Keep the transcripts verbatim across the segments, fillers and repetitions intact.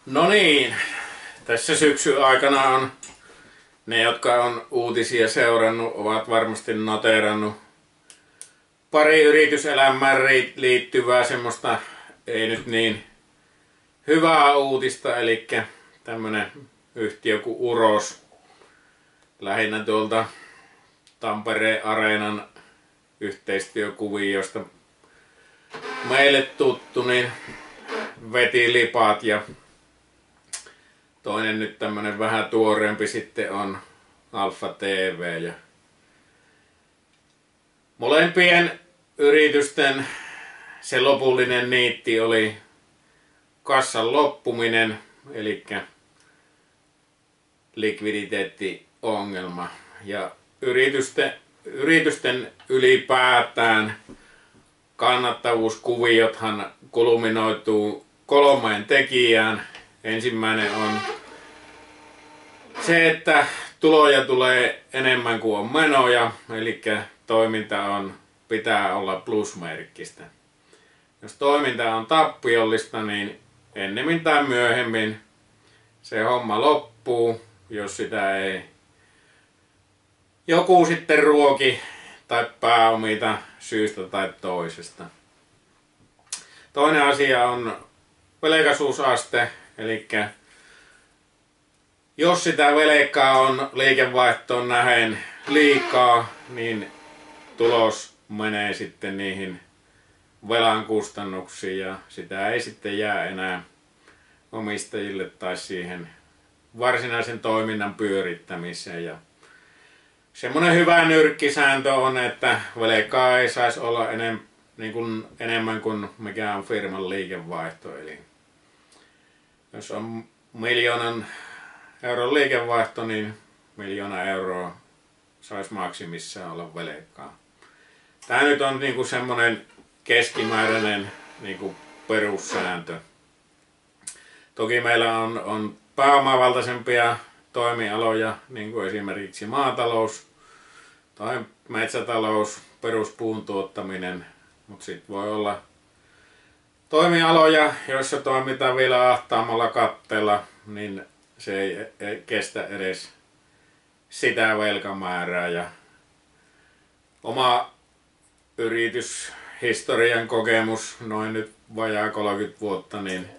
No niin, tässä syksyn aikana on ne, jotka on uutisia seurannut, ovat varmasti noteerannut pari yrityselämään liittyvää semmoista ei nyt niin hyvää uutista, eli tämmönen yhtiö kuin Uros, lähinnä tuolta Tampereen Areenan yhteistyökuviosta meille tuttu, niin veti lipat, ja toinen nyt tämmönen vähän tuoreempi sitten on Alfa T V. Ja molempien yritysten se lopullinen niitti oli kassan loppuminen, eli likviditeettiongelma. Ja yritysten, yritysten ylipäätään kannattavuuskuviothan kulminoituu kolmeen tekijään. Ensimmäinen on se, että tuloja tulee enemmän kuin on menoja, eli toiminta on, pitää olla plusmerkkistä. Jos toiminta on tappiollista, niin ennemmin tai myöhemmin se homma loppuu, jos sitä ei joku sitten ruoki tai pääomita syystä tai toisesta. Toinen asia on velkaisuusaste, eli jos sitä velkaa on liikevaihtoon nähen liikaa, niin tulos menee sitten niihin velan kustannuksiin ja sitä ei sitten jää enää omistajille tai siihen varsinaisen toiminnan pyörittämiseen. Ja semmoinen hyvä nyrkkisääntö on, että velkaa ei saisi olla enem, niin kuin, enemmän kuin mikä on firman liikevaihto. Eli jos on miljoonan euron liikevaihto, niin miljoona euroa saisi maksimissaan olla velkaa. Tämä nyt on niin kuin semmoinen keskimääräinen niin kuin perussääntö. Toki meillä on, on pääomavaltaisempia toimialoja, niin kuin esimerkiksi maatalous tai metsätalous, peruspuun tuottaminen, mutta sitten voi olla toimialoja, joissa toimitaan vielä ahtaamalla katteella, niin se ei, ei kestä edes sitä velkamäärää. Ja oma yrityshistorian kokemus, noin nyt vajaa kolmekymmentä vuotta, niin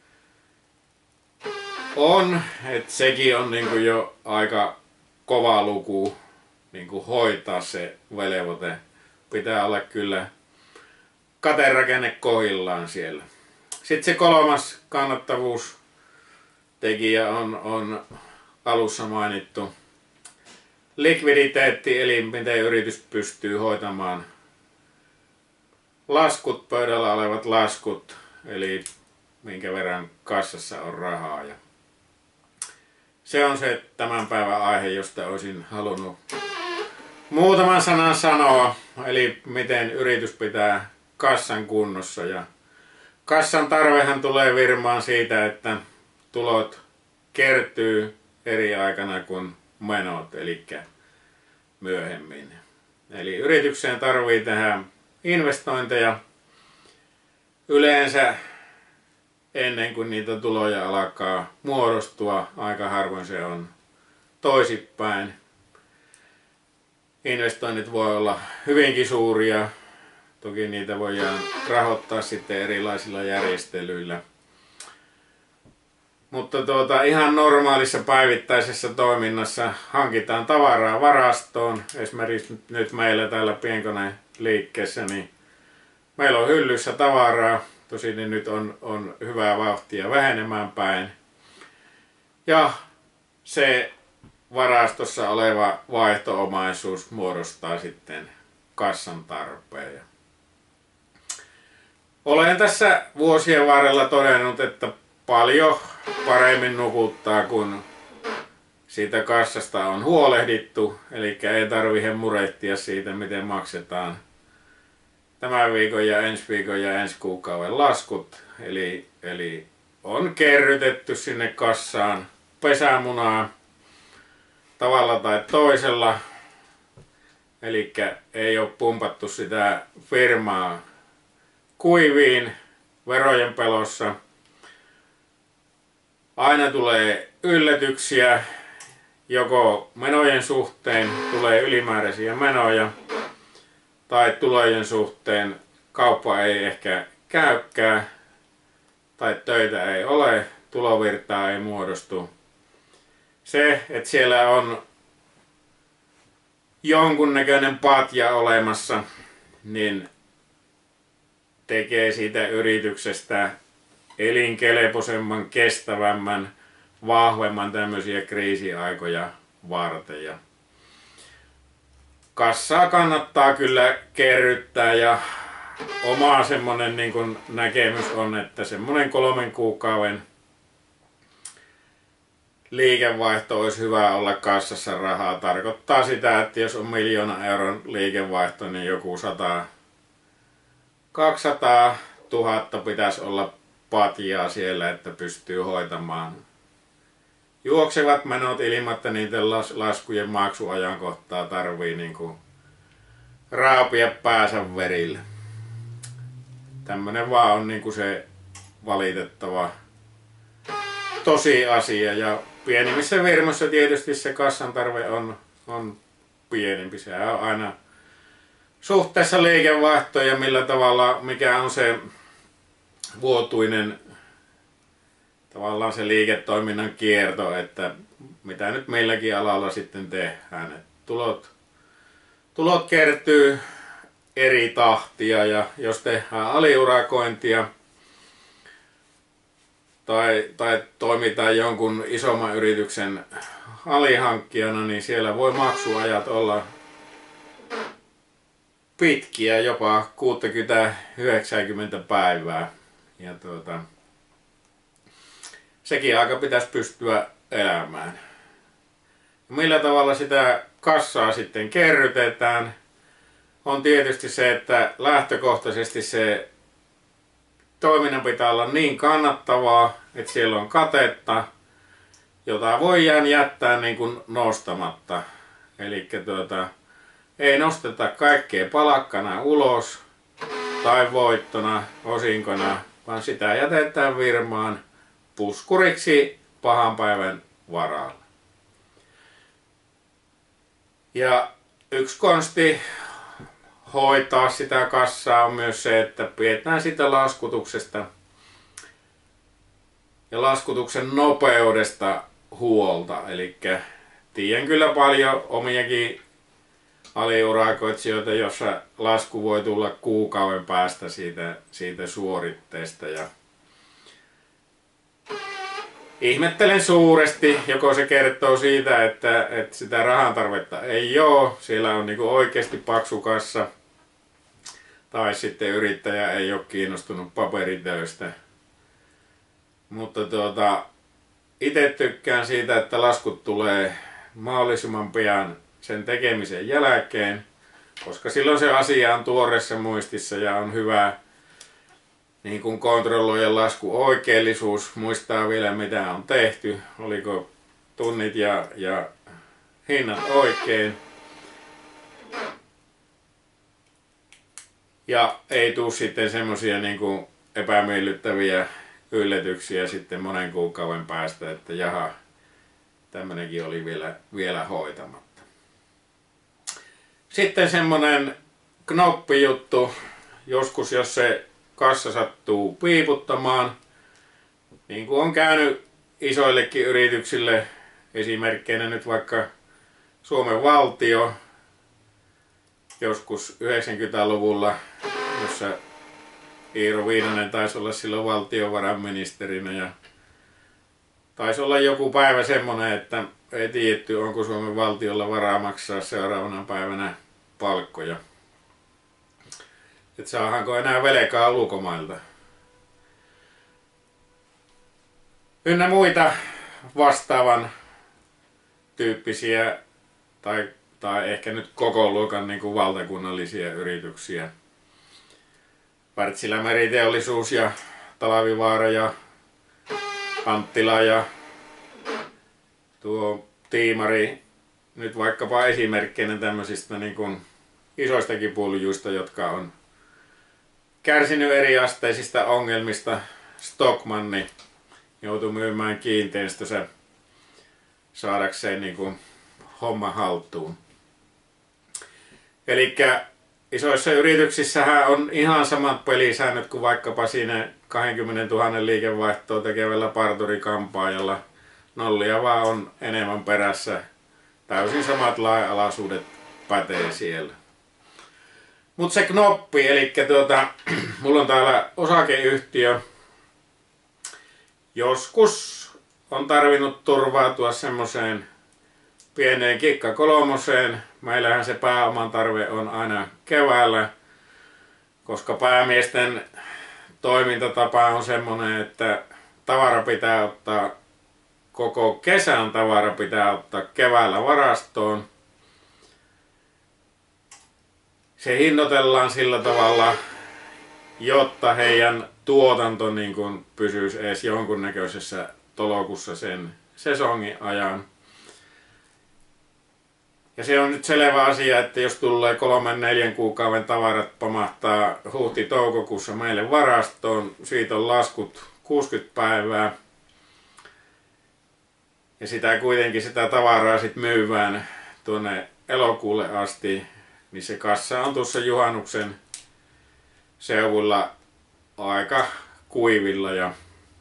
on, että sekin on niin kuin jo aika kova luku niin kuin hoitaa se velvoite. Pitää olla kyllä katerakenne kohdillaan siellä. Sitten se kolmas kannattavuustekijä on, on alussa mainittu likviditeetti, eli miten yritys pystyy hoitamaan laskut, pöydällä olevat laskut, eli minkä verran kassassa on rahaa. Ja se on se tämän päivän aihe, josta olisin halunnut muutaman sanan sanoa, eli miten yritys pitää kassan kunnossa. Ja kassan tarvehan tulee virmaan siitä, että tulot kertyy eri aikana kuin menot, eli myöhemmin. Eli yritykseen tarvii tehdä investointeja yleensä ennen kuin niitä tuloja alkaa muodostua. Aika harvoin se on toisinpäin. Investoinnit voi olla hyvinkin suuria. Toki niitä voidaan rahoittaa sitten erilaisilla järjestelyillä. Mutta tuota, ihan normaalissa päivittäisessä toiminnassa hankitaan tavaraa varastoon. Esimerkiksi nyt meillä täällä pienkoneen liikkeessä, niin meillä on hyllyssä tavaraa. Tosin niin nyt on, on hyvää vauhtia vähenemään päin. Ja se varastossa oleva vaihto-omaisuus muodostaa sitten kassan tarpeen. Olen tässä vuosien varrella todennut, että paljon paremmin nukuttaa, kun siitä kassasta on huolehdittu. Eli ei tarvitse murehtia siitä, miten maksetaan tämän viikon ja ensi viikon ja ensi kuukauden laskut. Eli, eli on kerrytetty sinne kassaan pesämunaa tavalla tai toisella. Eli ei ole pumpattu sitä firmaa kuiviin verojen pelossa. aina tulee yllätyksiä, joko menojen suhteen tulee ylimääräisiä menoja, tai tulojen suhteen kauppa ei ehkä käykään, tai töitä ei ole, tulovirtaa ei muodostu. Se, että siellä on jonkunnäköinen patja olemassa, niin tekee siitä yrityksestä elinkelpoisemman, kestävämmän, vahvemman tämmöisiä kriisiaikoja varten. Ja kassaa kannattaa kyllä kerryttää ja oma semmonen niin kuin näkemys on, että semmonen kolmen kuukauden liikevaihto olisi hyvä olla kassassa rahaa. Tarkoittaa sitä, että jos on miljoona euron liikevaihto, niin joku sata, kaksisataa tuhatta pitäisi olla patjaa siellä, että pystyy hoitamaan juoksevat menot ilman, että niiden laskujen maksuajankohtaa tarvii niin kuin raapia päänsä verille. Tämmönen vaan on niin kuin se valitettava tosiasia. Ja pienimmissä firmoissa tietysti se kassan tarve on, on pienempi. Se on aina suhteessa liikevaihtoon ja millä tavalla, mikä on se vuotuinen tavallaan se liiketoiminnan kierto, että mitä nyt meilläkin alalla sitten tehdään. Et tulot, tulot kertyy eri tahtia ja jos tehdään aliurakointia tai, tai toimitaan jonkun isomman yrityksen alihankkijana, niin siellä voi maksuajat olla pitkiä, jopa kuusikymmentä yhdeksänkymmentä päivää. Ja tuota, sekin aika pitäisi pystyä elämään. Millä tavalla sitä kassaa sitten kerrytetään, on tietysti se, että lähtökohtaisesti se toiminnan pitää olla niin kannattavaa, että siellä on katetta, jota voidaan jättää niin kuin nostamatta. Eli tuota, ei nosteta kaikkea palakkana ulos tai voittona, osinkona, vaan sitä jätetään firmaan puskuriksi pahan päivän varalle. Ja yksi konsti hoitaa sitä kassaa on myös se, että pidetään sitä laskutuksesta ja laskutuksen nopeudesta huolta. Eli tiedän kyllä paljon omiakin aliurakoitsijoita, jossa lasku voi tulla kuukauden päästä siitä, siitä suoritteesta. Ja ihmettelen suuresti, joko se kertoo siitä, että, että sitä rahan tarvetta ei ole, siellä on niinku oikeasti paksu kassa, tai sitten yrittäjä ei ole kiinnostunut paperitöistä. Mutta tuota, itse tykkään siitä, että laskut tulee mahdollisimman pian sen tekemisen jälkeen, koska silloin se asia on tuoreessa muistissa ja on hyvä niin kuin kontrolloida lasku oikeellisuus, muistaa vielä mitä on tehty, oliko tunnit ja, ja hinnat oikein. Ja ei tule sitten semmoisia niin kuin epämiellyttäviä yllätyksiä sitten monen kuukauden päästä, että jaha, tämmönenkin oli vielä, vielä hoitamatta. Sitten semmonen knoppijuttu, joskus jos se kassa sattuu piiputtamaan, niin kuin on käynyt isoillekin yrityksille, esimerkkeinä nyt vaikka Suomen valtio, joskus yhdeksänkymmentäluvulla, jossa Iiro Viinanen taisi olla silloin valtiovarainministerinä ja taisi olla joku päivä semmoinen, että ei tiedetty, onko Suomen valtiolla varaa maksaa seuraavana päivänä palkkoja. Että saadaanko enää velkaa ulkomailta. Ynnä muita vastaavan tyyppisiä tai, tai ehkä nyt koko luokan niin kuin valtakunnallisia yrityksiä. Wärtsilä Meriteollisuus ja Talvivaara ja Anttila ja tuo Tiimari, nyt vaikkapa esimerkkeinä tämmöisistä niin kuin isoistakin puljuista, jotka on kärsinyt eriasteisista ongelmista. Stockmanni joutui myymään kiinteistönsä saadakseen niin kuin homma haltuun. Elikkä isoissa yrityksissähän on ihan samat pelisäännöt kuin vaikkapa siinä kaksikymmentätuhatta liikevaihtoa tekevällä parturikampaajalla. Nollia vaan on enemmän perässä. Täysin samat lainalaisuudet pätee siellä. Mut se knoppi, eli tuota, mulla on täällä osakeyhtiö. Joskus on tarvinnut turvautua semmoiseen pieneen kikka kolmoseen. Meillähän se pääoman tarve on aina keväällä, koska päämiesten toimintatapa on semmoinen, että tavara pitää ottaa, koko kesän tavara pitää ottaa keväällä varastoon. Se hinnoitellaan sillä tavalla, jotta heidän tuotanto niin kuin pysyisi edes jonkunnäköisessä tolokussa sen sesongin ajan. Ja se on nyt selvä asia, että jos tulee kolmen neljän kuukauden tavarat pamahtaa huhti-toukokuussa meille varastoon, siitä on laskut kuusikymmentä päivää. Ja sitä kuitenkin sitä tavaraa sitten myyvään tuonne elokuulle asti, niin se kassa on tuossa juhannuksen seudulla aika kuivilla. Ja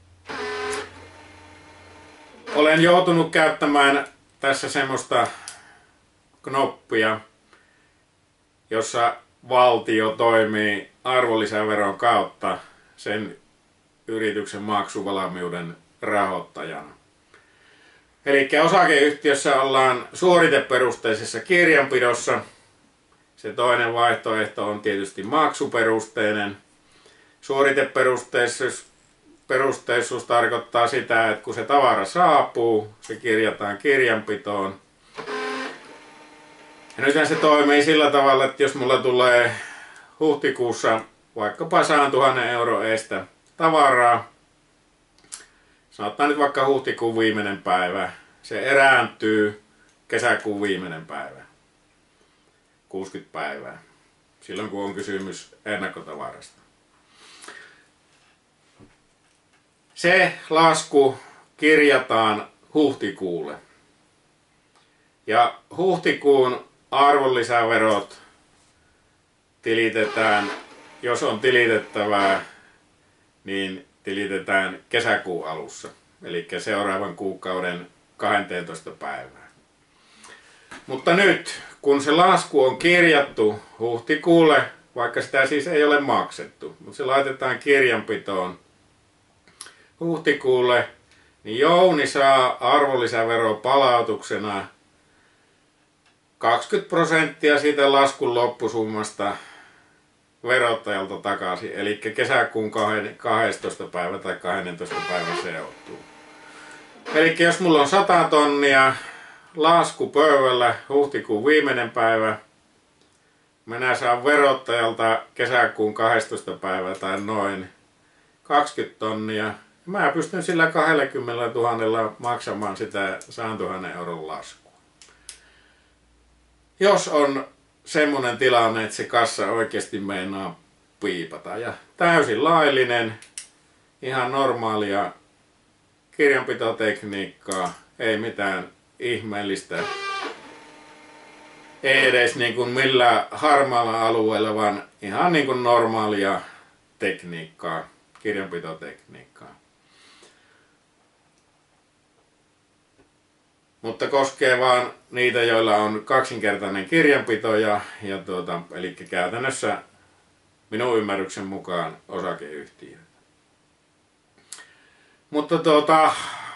olen joutunut käyttämään tässä semmoista knoppia, jossa valtio toimii arvonlisäveron kautta sen yrityksen maksuvalmiuden rahoittajana. Eli osakeyhtiössä ollaan suoriteperusteisessa kirjanpidossa. Se toinen vaihtoehto on tietysti maksuperusteinen. Suoriteperusteisuus perusteisuus tarkoittaa sitä, että kun se tavara saapuu, se kirjataan kirjanpitoon. Ja nythän se toimii sillä tavalla, että jos mulla tulee huhtikuussa vaikkapa sata tuhatta euro eestä tavaraa, sanotaan nyt vaikka huhtikuun viimeinen päivä, se erääntyy kesäkuun viimeinen päivä, kuusikymmentä päivää, silloin kun on kysymys ennakkotavarasta. Se lasku kirjataan huhtikuulle. Ja huhtikuun arvonlisäverot tilitetään, jos on tilitettävää, niin tilitetään kesäkuun alussa. Eli seuraavan kuukauden kaksitoista päivää. Mutta nyt, kun se lasku on kirjattu huhtikuulle, vaikka sitä siis ei ole maksettu, mutta se laitetaan kirjanpitoon huhtikuulle, niin Jouni saa arvonlisävero palautuksena kaksikymmentä prosenttia siitä laskun loppusummasta verottajalta takaisin. Eli kesäkuun kahdestoista päivä tai kaksitoista päivä seuttuu. Eli jos mulla on sata tonnia lasku pöydällä huhtikuun viimeinen päivä, minä saan verottajalta kesäkuun kahdestoista päivä tai noin kaksikymmentä tonnia. Mä pystyn sillä kaksikymmentätuhatta maksamaan sitä sata tuhatta euron laskua. Jos on semmoinen tilanne, että se kassa oikeasti meinaa piipata. Ja täysin laillinen, ihan normaalia kirjanpitotekniikkaa, ei mitään ihmeellistä. Ei edes niin kuin millään harmaalla alueella, vaan ihan niin kuin normaalia tekniikkaa, kirjanpitotekniikkaa. Mutta koskee vaan niitä, joilla on kaksinkertainen kirjanpito ja, ja tuota, eli käytännössä minun ymmärryksen mukaan osakeyhtiö. Mutta tuota,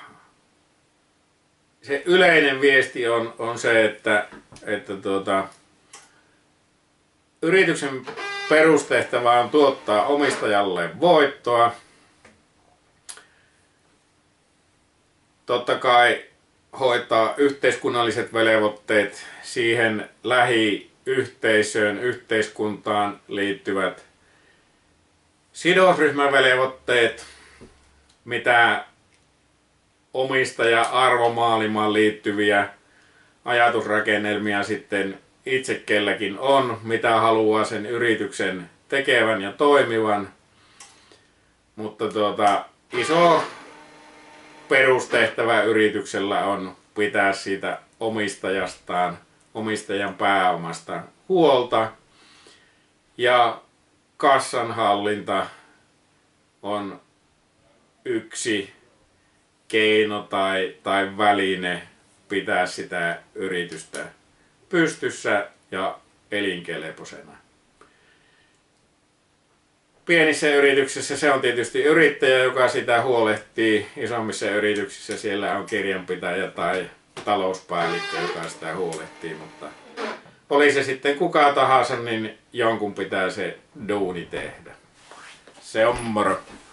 se yleinen viesti on, on se, että, että tuota, yrityksen perustehtävä on tuottaa omistajalle voittoa. Totta kai hoitaa yhteiskunnalliset velvoitteet, siihen lähiyhteisöön, yhteiskuntaan liittyvät sidosryhmävelvoitteet, mitä omistaja-arvomaailmaan liittyviä ajatusrakennelmia sitten itse kelläkin on, mitä haluaa sen yrityksen tekevän ja toimivan. Mutta tuota, iso perustehtävä yrityksellä on pitää siitä omistajastaan, omistajan pääomasta huolta. Ja kassanhallinta on yksi keino tai, tai väline pitää sitä yritystä pystyssä ja elinkelpoisena. Pienissä yrityksissä se on tietysti yrittäjä, joka sitä huolehtii. Isommissa yrityksissä siellä on kirjanpitäjä tai talouspäällikkö, joka sitä huolehtii. Mutta oli se sitten kuka tahansa, niin jonkun pitää se duuni tehdä. Se on moro.